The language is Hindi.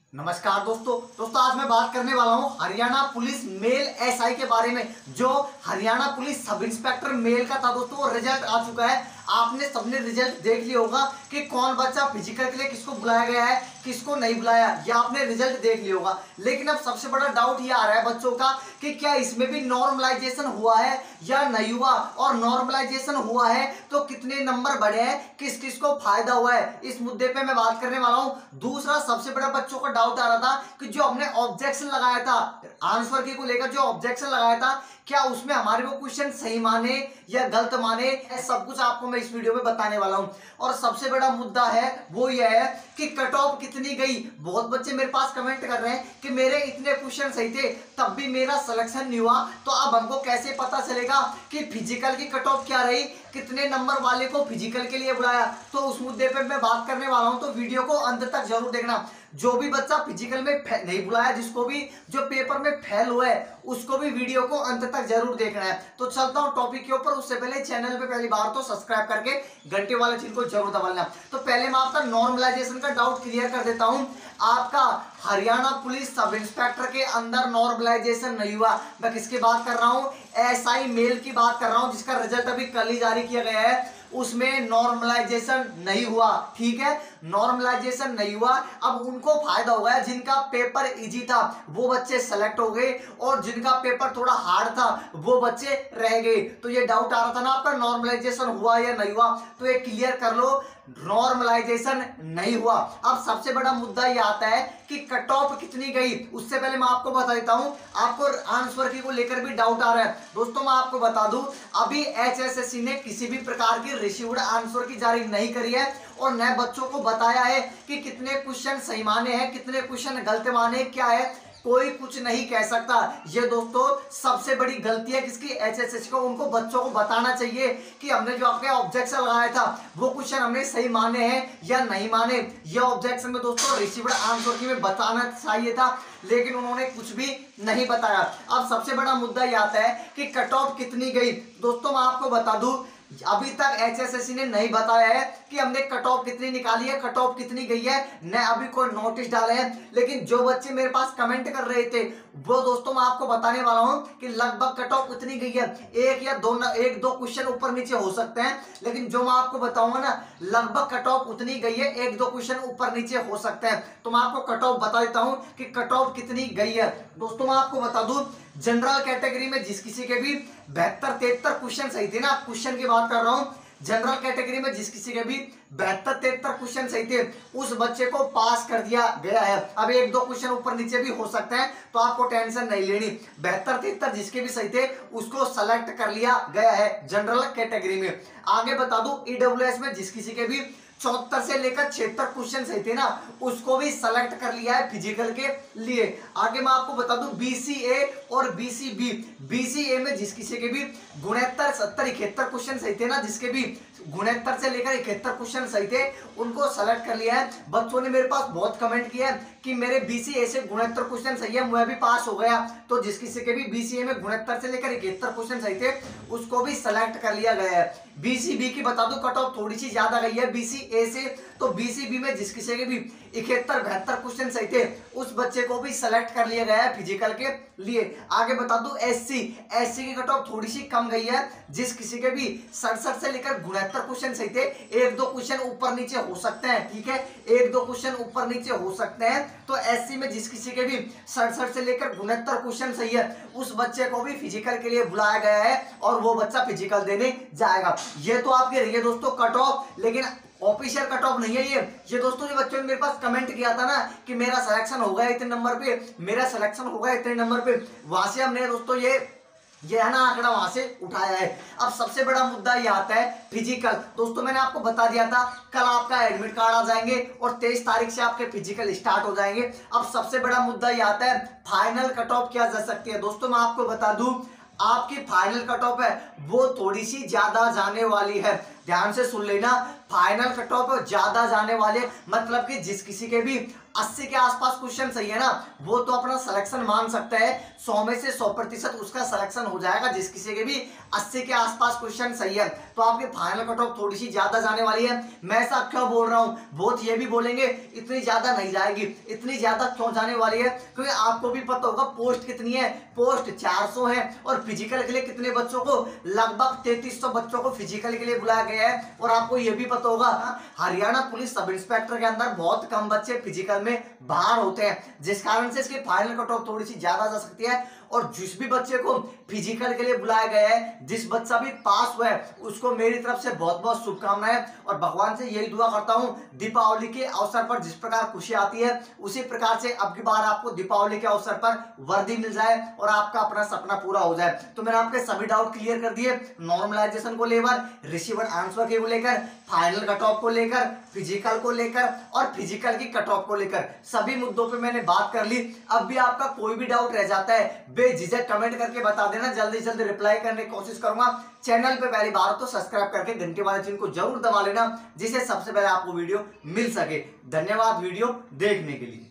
नमस्कार दोस्तों आज मैं बात करने वाला हूं हरियाणा पुलिस मेल एसआई के बारे में। जो Haryana police sub inspector male का था दोस्तों, वो रिजल्ट आ चुका है। आपने सबने रिजल्ट देख लिया होगा कि कौन बच्चा फिजिकल के लिए किसको बुलाया गया है, किसको नहीं बुलाया, या आपने रिजल्ट देख लिया होगा। लेकिन अब सबसे बड़ा डाउट ये आ रहा है बच्चों का कि क्या इसमें भी नॉर्मलाइजेशन हुआ है या नहीं हुआ, और नॉर्मलाइजेशन हुआ है तो कितने नंबर बढ़े हैं, किस किस को फायदा हुआ है, इस मुद्दे पे मैं बात करने वाला हूं। दूसरा सबसे बड़ा बच्चों का डाउट आ रहा था कि जो हमने ऑब्जेक्शन लगाया था आंसर की को लेकर, जो ऑब्जेक्शन लगाया था क्या उसमें हमारे वो क्वेश्चन सही माने या गलत माने, सब कुछ आपको मैं इस वीडियो में बताने वाला हूं। और सबसे बड़ा मुद्दा है वो यह है कि कट ऑफ कितनी गई। बहुत बच्चे मेरे पास कमेंट कर रहे हैं कि मेरे इतने क्वेश्चन सही थे तब भी मेरा सिलेक्शन नहीं हुआ, तो अब हमको कैसे पता चलेगा कि फिजिकल की कट ऑफ क्या रही, कितने नंबर वाले को फिजिकल के लिए बुलाया। तो उस मुद्दे पर मैं बात करने वाला हूं, तो वीडियो को अंत तक जरूर देखना। जो भी बच्चा फिजिकल में नहीं बुलाया, जिसको भी जो पेपर में फेल हुआ है, उसको भी वीडियो को अंत तक जरूर देखना है। तो चलता हूं टॉपिक के ऊपर। उससे पहले चैनल पे पहली बार तो सब्सक्राइब करके घंटे वाले चिन्ह को जरूर दबाना। तो पहले मैं आपका नॉर्मलाइजेशन का डाउट क्लियर कर देता हूं। आपका हरियाणा पुलिस सब इंस्पेक्टर के अंदर नॉर्मलाइजेशन नहीं हुआ। मैं किसकी बात कर रहा हूं? एसआई मेल की बात कर रहा हूं, जिसका रिजल्ट अभी कल ही जारी किया गया है। उसमें नॉर्मलाइजेशन नहीं हुआ, ठीक है, नॉर्मलाइजेशन नहीं हुआ। अब उनको फायदा हो गया जिनका पेपर इजी था, वो बच्चे सेलेक्ट हो गए, और जिनका पेपर थोड़ा हार्ड था वो बच्चे रह गए। तो ये डाउट आ रहा था ना आपका नॉर्मलाइजेशन हुआ या नहीं हुआ, तो ये क्लियर कर लो, नॉर्मलाइजेशन नहीं हुआ। अब सबसे बड़ा मुद्दा ये आता है कि कट ऑफ कितनी गई। उससे पहले मैं आपको बता देता हूं, आपको आंसर की को लेकर भी डाउट आ रहा है दोस्तों। मैं आपको बता दूं, अभी एचएसएससी ने किसी भी प्रकार की रिसीव्ड आंसर की जारी नहीं करी है, और नए बच्चों को बताया है कि कितने क्वेश्चन सही माने हैं, कितने क्वेश्चन गलत माने, क्या है, कोई कुछ नहीं कह सकता। ये दोस्तों सबसे बड़ी गलती है किसकी? एचएसएससी को। उनको बच्चों को बताना चाहिए कि हमने जो आपके ऑब्जेक्शन लगाया था वो क्वेश्चन हमने सही माने हैं या नहीं माने। ये ऑब्जेक्शन में दोस्तों रिसीव्ड आंसर की में बताना चाहिए था, लेकिन उन्होंने कुछ भी नहीं बताया। अब सबसे बड़ा मुद्दा ये आता है कि कट ऑफ कितनी गई। दोस्तों मैं आपको बता दूं, अभी तक एचएसएससी ने नहीं बताया है कि हमने कट ऑफ कितनी निकाली है, कट ऑफ कितनी गई है, न अभी कोई नोटिस डाले हैं। लेकिन जो बच्चे मेरे पास कमेंट कर रहे थे वो दोस्तों मैं आपको बताने वाला हूं कि लगभग कट ऑफ उतनी गई है। एक दो क्वेश्चन ऊपर नीचे हो सकते हैं, लेकिन जो मैं आपको बताऊंगा ना, लगभग कट ऑफ उतनी गई है, एक दो क्वेश्चन ऊपर नीचे हो सकते हैं। तो मैं आपको कट ऑफ बता देता हूं कि कट ऑफ कितनी गई है। दोस्तों मैं आपको बता दूं, जनरल कैटेगरी में जिस किसी के भी 72-73 क्वेश्चन सही थे ना, क्वेश्चन की बात कर रहा हूं, जनरल कैटेगरी में जिस किसी के भी 72-73 क्वेश्चन सही थे, उस बच्चे को पास कर दिया गया है। अब एक दो क्वेश्चन ऊपर नीचे भी हो सकते हैं, तो आपको टेंशन नहीं लेनी। 72-73 जिसके भी सही थे उसको सेलेक्ट कर लिया गया है जनरल कैटेगरी में। आगे बता दूं, ईडब्ल्यूएस में जिस किसी के भी 74 से लेकर 76 क्वेश्चन सही थे ना, उसको भी सेलेक्ट कर लिया है फिजिकल के लिए। आगे मैं आपको बता दूं, बीसीए और बीसीबी, बीसीए में जिस किसी के भी 69, 70, 71 क्वेश्चन सही थे ना, जिसके भी 69 से लेकर 71 क्वेश्चन सही थे, उनको सेलेक्ट कर लिया है। बच्चों ने मेरे पास बहुत कमेंट किया है कि मेरे बीसीए से 69 क्वेश्चन सही है, मैं भी पास हो गया। तो जिस किसी के भी बीसीए में 69 से लेकर 71 क्वेश्चन सही थे, उसको भी सेलेक्ट कर लिया गया है। बीसीबी की बता दूं, कट ऑफ थोड़ी सी ज्यादा गई है बीसीए से, तो बीसीबी में जिस किसी के भी 71-72 क्वेश्चन सही थे, उस बच्चे को भी सेलेक्ट कर लिया गया है फिजिकल के लिए। आगे बता दूं, एससी की कट ऑफ थोड़ी सी कम गई है, जिस किसी के भी 67 से लेकर 69 क्वेश्चन सही थे, एक दो क्वेश्चन ऊपर नीचे हो सकते हैं, ठीक है, एक दो क्वेश्चन ऊपर नीचे हो सकते हैं। तो एससी में जिस किसी के भी 67 से लेकर 69 क्वेश्चन सही है, उस बच्चे को भी फिजिकल के लिए बुलाया गया है, और वो बच्चा फिजिकल देने जाएगा। ये तो आपके रही है दोस्तों कट ऑफ, लेकिन ऑफिशियल कट ऑफ नहीं है ये दोस्तों। जो बच्चों ने मेरे पास कमेंट किया था ना कि मेरा सिलेक्शन हो गया इतने नंबर पे, मेरा सिलेक्शन हो गया इतने नंबर पे, वहां से हमने दोस्तों ये है ना आंकड़ा वहां से उठाया है। अब सबसे बड़ा मुद्दा ये आता है फिजिकल। दोस्तों मैंने आपको बता दिया था कल आपका एडमिट कार्ड आ जाएंगे, और 23 तारीख से आपके फिजिकल स्टार्ट हो जाएंगे। अब सबसे बड़ा मुद्दा ये आता है फाइनल कट ऑफ क्या जा सकती है। दोस्तों मैं आपको बता दूं, आपकी फाइनल कट ऑफ है वो थोड़ी सी ज्यादा जाने वाली है। ध्यान से सुन लेना, फाइनल कट ऑफ ज्यादा जाने वाले, मतलब कि जिस किसी के भी 80 के आसपास क्वेश्चन सही है ना, वो तो अपना सिलेक्शन मान सकता है, 100 में से 100% उसका सिलेक्शन हो जाएगा। जिस किसी के भी 80 के आसपास क्वेश्चन सही है तो आपकी फाइनल कट ऑफ थोड़ी सी ज्यादा जाने वाली है। मैं ऐसा क्यों बोल रहा हूं, बहुत ये भी बोलेंगे इतनी ज्यादा नहीं जाएगी, इतनी ज्यादा क्यों जाने वाली है, क्योंकि आपको भी पता होगा पोस्ट कितनी है, पोस्ट 400 है, और फिजिकल के लिए कितने बच्चों को, लगभग 3300 बच्चों को फिजिकल के लिए बुलाया गया है। और आपको ये भी पता होगा हरियाणा पुलिस सब इंस्पेक्टर के अंदर बहुत कम बच्चे फिजिकल में बाहर होते हैं, जिस कारण से इसकी फाइनल कट ऑफ थोड़ी सी ज्यादा जा सकती है। और जिस भी बच्चे को फिजिकल के लिए बुलाया गया है, जिस बच्चा भी पास हुआ है, उसको मेरी तरफ से बहुत बहुत शुभकामनाएं, और भगवान से यही दुआ करता हूं दीपावली के अवसर पर जिस प्रकार खुशी आती है उसी प्रकार से अब की बार आपको दीपावली के अवसर पर वर्दी मिल जाए और आपका अपना सपना पूरा हो जाए। तो मैंने आपके सभी डाउट क्लियर कर दिए, नॉर्मलाइजेशन को लेकर, रिसीवर आंसर को लेकर, फाइनल कट ऑफ को लेकर, फिजिकल को लेकर और फिजिकल की कट ऑफ को लेकर, सभी मुद्दों पे मैंने बात कर ली। अब भी आपका कोई भी डाउट रह जाता है बेझिझक कमेंट करके बता देना, जल्दी जल्दी रिप्लाई करने की कोशिश करूंगा। चैनल पे पहली बार तो सब्सक्राइब करके घंटे वाले चिन्ह को जरूर दबा लेना, जिससे सबसे पहले आपको वीडियो मिल सके। धन्यवाद वीडियो देखने के लिए।